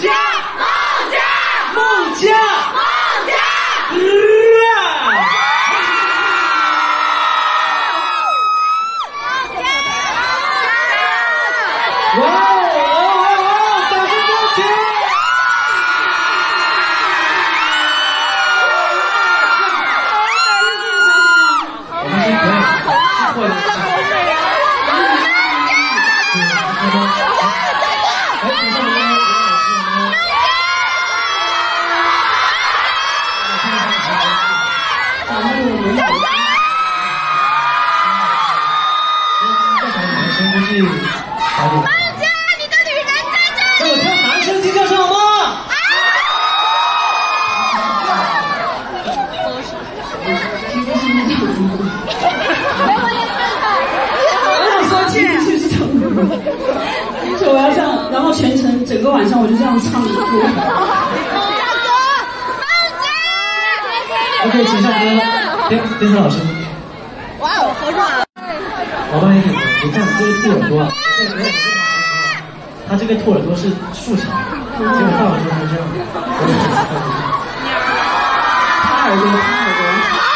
家，孟佳。哇哦！掌声有请！我们先不要过来。孟佳，你的女人在这里！给我唱男生尖叫声好吗？ 我想说，其实是唱歌，所以我要这样，然后全程整个晚上我就这样唱歌。 OK， 请上歌，电视老师。 哇哦，好爽！ 我帮你点歌，你看这个兔耳朵啊，它这个兔耳朵是竖起来的，结果大耳朵是这样的。 他耳朵，他耳朵。